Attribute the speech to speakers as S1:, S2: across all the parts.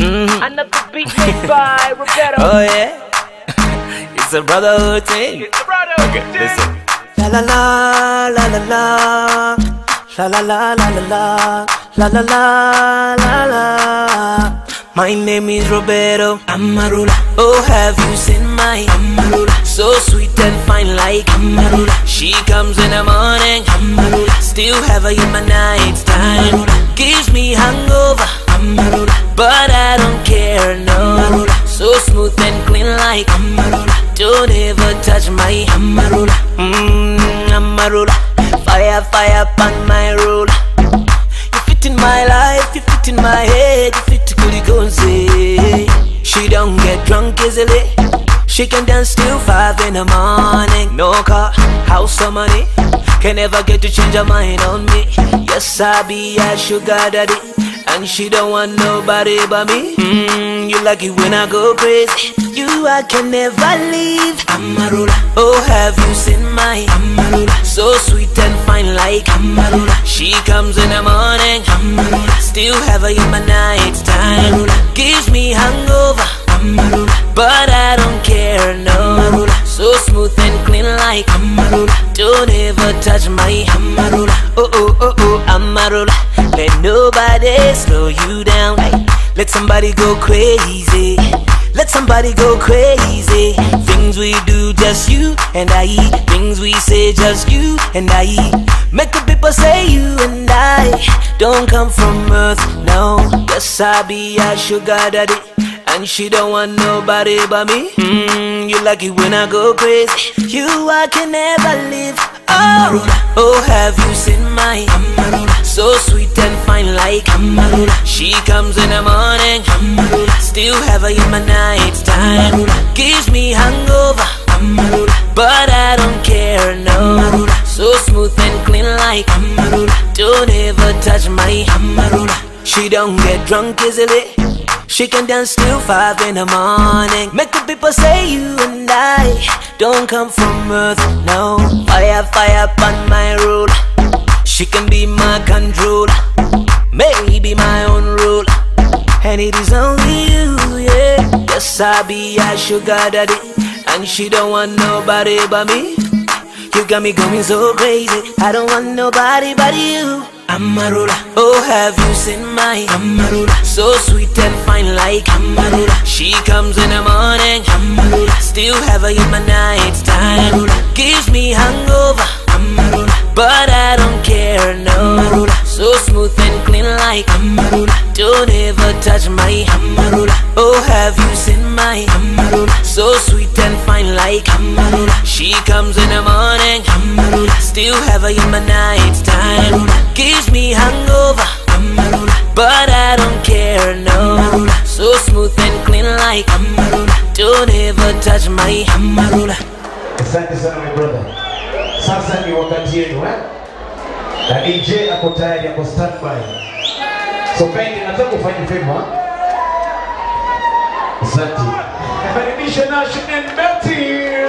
S1: Another beat made by Roberto.
S2: Oh yeah, it's a brotherhood thing.
S1: It's a brotherhood
S2: Okay,
S1: thing.
S2: listen. La la la la la la la la la la la la la la la la. My name is Roberto Amarula. Oh, have you seen my Amarula? So sweet and fine like Amarula. She comes in the morning, Amarula. Still have her in my night time. Gives me hangover, Amarula. But I don't care, no. Amarula. So smooth and clean like Amarula. Don't ever touch my Amarula. Amarula. Fire, fire upon my ruler. You fit in my life, you fit in my head, you fit to say. She don't get drunk easily. She can dance till 5 in the morning. No car, house or money can never get to change her mind on me. Yes, I be a sugar daddy, and she don't want nobody but me. You like it when I go crazy. You I can never leave. Amarula. Oh, have you seen my Amarula? So sweet and fine like Amarula. She comes in the morning, Amarula. Still have her in my night time. Amarula. Gives me hangover, Amarula. But I don't care, no. Amarula. So smooth and clean like Amarula. Don't ever touch my Amarula. Oh, oh, oh, oh, Amarula. Let nobody slow you down. Let somebody go crazy. Let somebody go crazy. Things we do, just you and I. Things we say, just you and I. Make the people say you and I don't come from earth, no. Yes, I be a sugar daddy, and she don't want nobody but me. You like it when I go crazy. You I can never leave. Oh, oh, have you seen my Amarula? So sweet and fine like Amarula. She comes in the morning, Amarula. Still have her in my night time. Amarula. Gives me hangover, Amarula. But I don't care, no. Amarula. So smooth and clean like Amarula. Don't ever touch my Amarula. She don't get drunk easily. She can dance till 5 in the morning. Make the people say you and I don't come from earth, no. Fire, fire upon my ruler. She can be my controller, maybe my own ruler. And it is only you, yeah. Yes, I be a sugar daddy, and she don't want nobody but me. You got me going so crazy, I don't want nobody but you. Amarula. Oh, have you seen my Amarula? So sweet and fine like Amarula. She comes in the morning, Amarula. Still have her in my night time. Amarula. Gives me hangover, Amarula. But I don't care, no. Amarula. So smooth and clean like Amarula. Don't ever touch my Amarula. Oh, have you seen my Amarula? So sweet and fine like Amarula. She comes in the morning, Amarula. Still have her in my night time. Amarula. Gives me hangover, Amarula. But I don't care, no. Amarula. So smooth and clean like Amarula. Don't ever touch my Amarula.
S3: Asante sana my brother. Sasa ni wakati yenu, na DJ ako tayari, ako standby. So Penny, nataka kufanya favor. Asante. Karibisha Nash and Melty.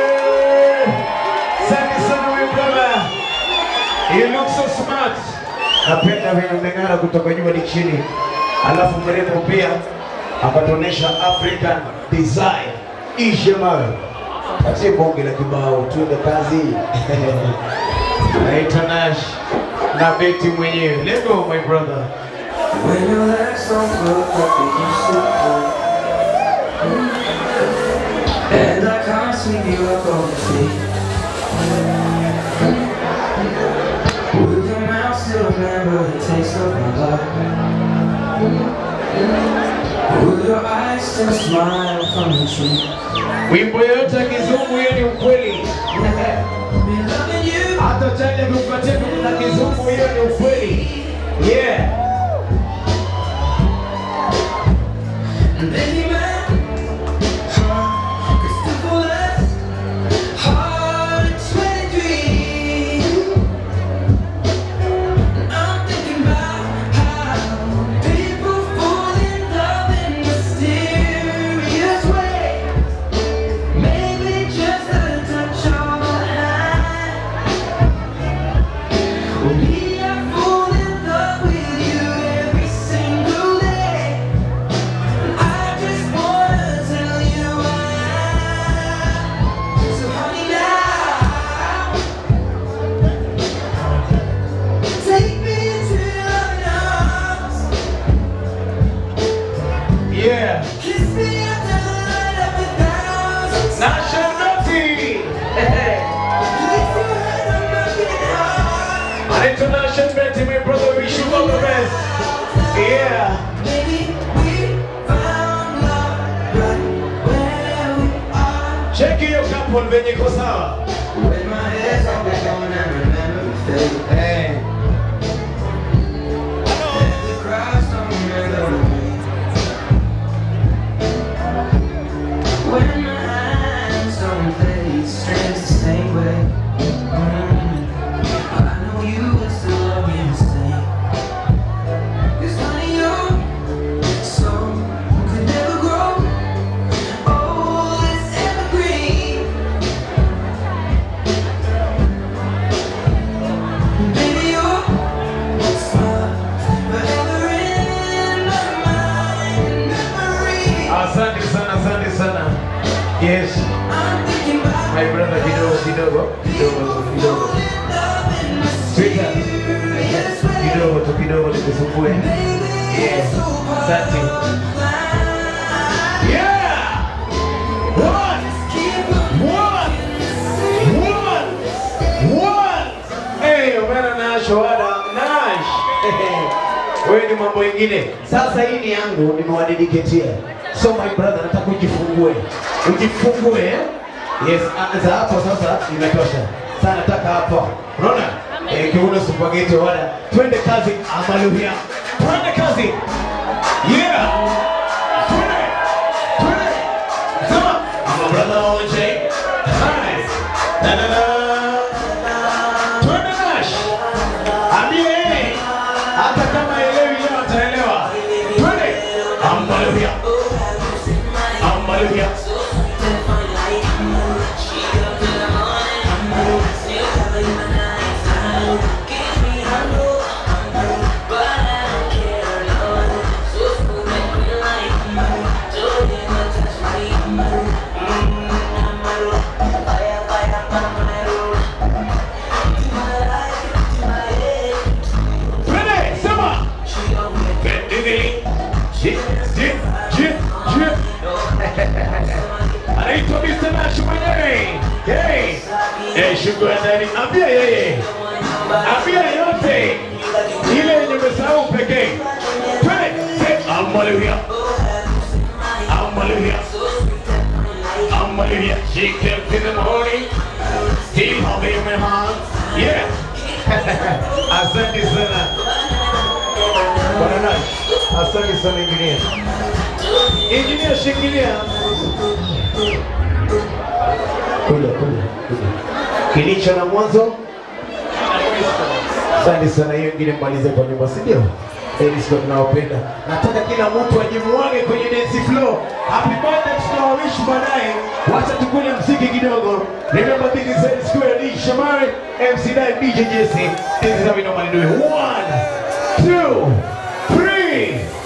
S3: Asante sana my brother. You look so smart. Napenda vile umeng'ara kutoka nyuma ni chini. Alafu mrefu pia akatonesha African design. Ishe mawe. Ache bonge la kibao, tuende kazi. Naitwa Nash na Betty mwenyewe. Let's go my brother.
S4: When your legs don't look like they used to, and I can't sweep you up on the feet. Will your mouth still remember the taste of my love? Will your eyes still smile from the tree?
S3: Wimbo yote ya kizungu hiyo ni ukweli. Hata chaje kupatia na kizungu hiyo ni ukweli. Yeah.
S4: Baby man, Christopher left, heart 23. I'm thinking about how people fall in love in mysterious ways. Maybe just a touch of a hand. Me, I fall in love with you.
S3: sample venye iko sawa.
S4: When my head's up and gone and remember the face.
S3: Eh.
S4: And the crowds don't remember me. When my eyes don't fade, strange the same way. I know you will still love me the same. 'Cause honey, your soul could never grow. Oh, it's evergreen. Baby, your smile forever in my mind, memory.
S3: Asante sana, asante sana. Yes.
S4: I'm thinking about
S3: My brother kidogo. Sweetheart. Kidogo nikusumbue. Yeah. Asante. Yeah. One. Hey, umena Nash, wada. Nash. Wewe ni mambo ingine. Sasa hii ni yangu, nimewadediketia. So my brother, nataka ujifungue. Ujifungue. Yes, za hapo sasa imetosha. Sasa nataka hapa. Unaona? Kiuno spaghetti wada. Twende kazi, haleluya. Twende kazi. Yeah. Twende. Sema, I'm a brother OJ. Nice. Na na na. Twende Nash. Ambie. Hata kama elewi leo ataelewa. Twende. Haleluya. Haleluya. Anaitwa Mr. Nash mwenyewe. Hey, shukrani. Ambia yeye. Ambia yote. Ile yenye umesahau pekee. Twende. Hallelujah. Hallelujah. Hallelujah. She kept in the morning. Still holding my hand. Yeah. Asante sana. Bwana Nash. Asante sana engineer. Engineer shikilia. Kule. Kilicho na mwanzo. Asante sana, hiyo ingine mbalize kwa nyumba, si ndio? Sio tunawapenda. Nataka kila mtu ajimuage kwenye dance floor. Happy birthday tunawish baadaye. Wacha tukule muziki kidogo. Remember this is Square D Shamari, MC Dai, DJ Jesse. This is how we normally do it. 1, 2, 3.